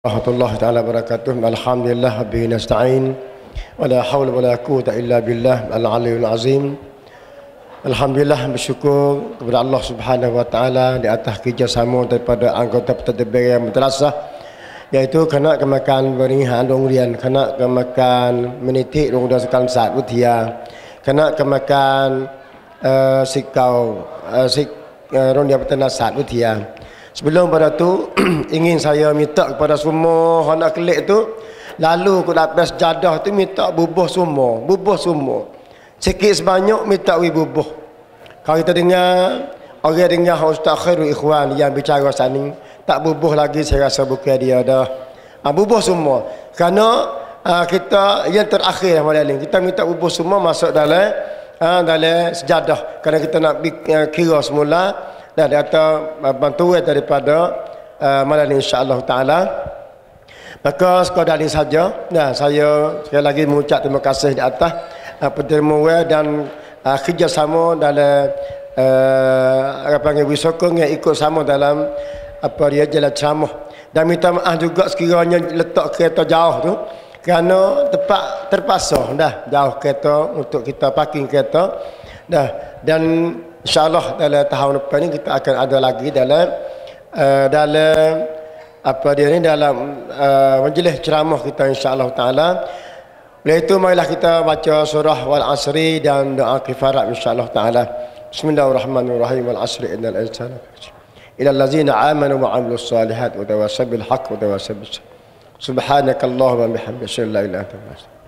Warahmatullahi taala wabarakatuh. Alhamdulillah bihi nasta'in wala haula wala quwwata illa billah al-aliyyil azim. Alhamdulillah, bersyukur kepada Allah Subhanahu wa taala di atas kerjasama daripada anggota pentadbir madrasah, iaitu Kanak Kemakan Pengalihan Dongrian, Kanak Kemakan Menitik Dongrian Sekolah Saat Utia, Kanak Kemakan Sikau Rondia Peternak Saat Utia. Sebelum pada tu ingin saya minta kepada semua hendak kelik tu, lalu aku dapat sejadah tu minta bubuh semua, sikit sebanyak minta bubuh. Kalau kita dengar orang dengar Ustaz Khairul Ikhwan yang bicara sini tak bubuh lagi, saya rasa bukan dia dah. Bubuh semua. Kerana kita yang terakhir malam ni kita minta bubuh semua masuk dalam sejadah. Kerana kita nak kira semula dan kata bantuan daripada malam ini insya-Allah taala. Maka sekadar ini saja. Nah, saya sekali lagi mengucap terima kasih di atas penerimaan dan kerjasama dalam apa panggil wisokong yang ikut sama dalam apa dia jalan ceramah. Dan minta maaf juga sekiranya letak kereta jauh tu kerana tempat terpaksa dah jauh kereta untuk kita parking kereta dah. Dan InsyaAllah dalam tahun depan ni kita akan ada lagi dalam apa dia ni dalam majlis ceramah kita insyaAllah ta'ala. Bila itu marilah kita baca surah Wal Asri dan doa kifarat insyaAllah ta'ala. Bismillahirrahmanirrahim. Wal Asri innal insana ilal ladzina amanu wa 'amilus solihat wa tawassaw bil haqq wa tawassaw bis sabr. Subhanakallahumma wa bihamdika asyhadu an la ilaha illa anta astaghfiruka.